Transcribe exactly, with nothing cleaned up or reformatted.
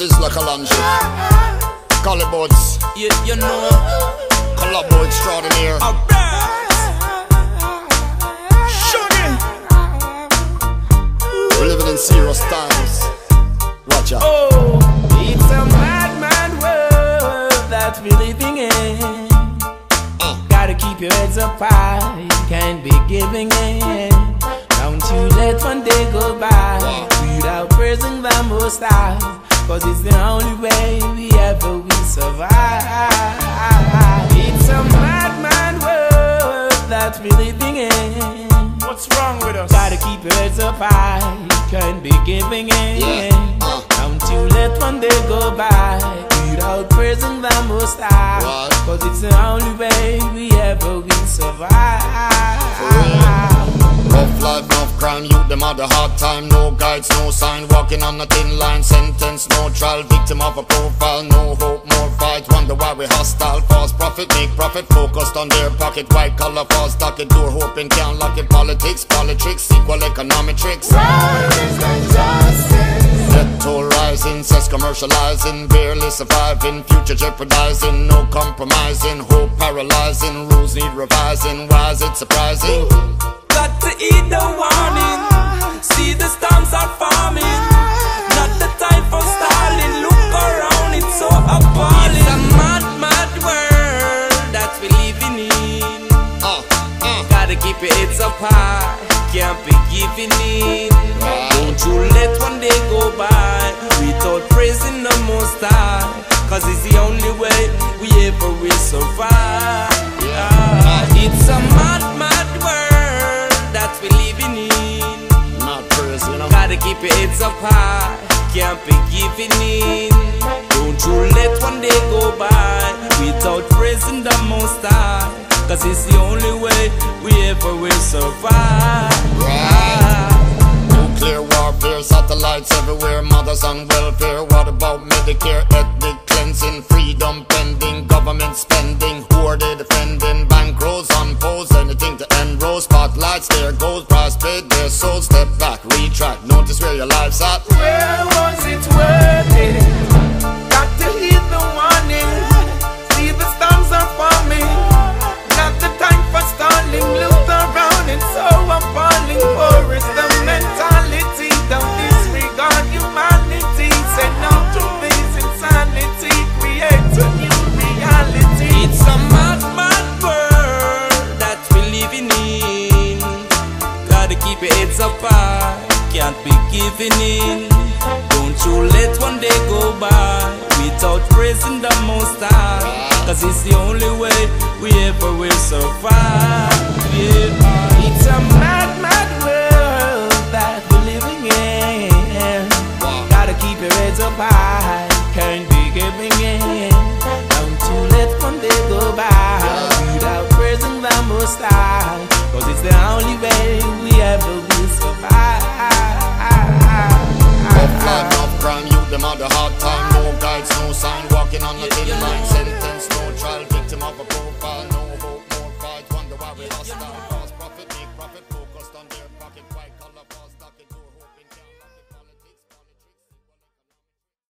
Sizzler like a lunch. Collie boats. You, you know. Collabo extraordinaire. We're living in serious times. Watch out. Oh, it's a mad, mad world that we're living in. Uh. Gotta keep your heads up high, you can't be giving in. Don't you let one day go by wow. without praising the Most High, cause it's the only way we ever will survive. It's a mad, mad world that we're living in. What's wrong with us? Gotta keep your heads up high, you can't be giving in. Yeah. Uh. Don't you let one day go by without praising the Most High, what? cause it's the only way we ever will survive. Rough life, enough crime, youth them had a hard time. No guides, no sign, walking on a thin line. Sentence, no trial, victim of a profile. No hope, more fight, wonder why we hostile. False profit, make profit, focused on their pocket. White collar, false stocket, door hoping, can't lock it. Politics, politics, equal economic tricks. Death toll rising, cess commercializing, barely surviving, future jeopardizing, no compromising, hope paralyzing, rules need revising. Why is it surprising? Got to eat the warning, see the storms are forming. Not the time for stalling, look around, it's so appalling. It's a mad, mad world that we living in. uh, uh. Gotta keep your heads up high, can't be giving in. Don't you let one day go by without praising the Most High, cause it's the only way we ever will survive. Yeah. It's a mad, mad world that we living in. Not praise, you know. Gotta keep your heads up high, can't be giving in. Don't you let one day go by without praising the Most High, cause it's the only way we ever will survive. Right. Nuclear warfare, satellites everywhere, mothers on welfare. What about Medicare, ethnic cleansing, freedom pending, government spending? Who are they defending? Bankrolls on poles, anything to enroll. Spotlights, there goes price paid, their soul. Step back, retract, notice where your life's at. Where was it worth it? Got to heed the warning, see the storms are forming. Not the time for stalling, look around, it's so appalling. War is the mentality, don't disregard humanity. Say no to this insanity, create a new reality. It's a mad, mad world that we're living in. Gotta keep your heads up high, can't be giving in. Don't you let one day go by without praising the Most High, cause it's the only way we ever will survive. Yeah. It's a mad, mad world that we're living in. Gotta keep your heads up high, can't be giving in. Don't you let one day go by without praising the Most High, cause it's the only way we ever will survive. Rough life, enough crime, youth them had a hard time. No guides, no sign, walking on a thin line. Sentence, no trial, victim of a profile. No hope.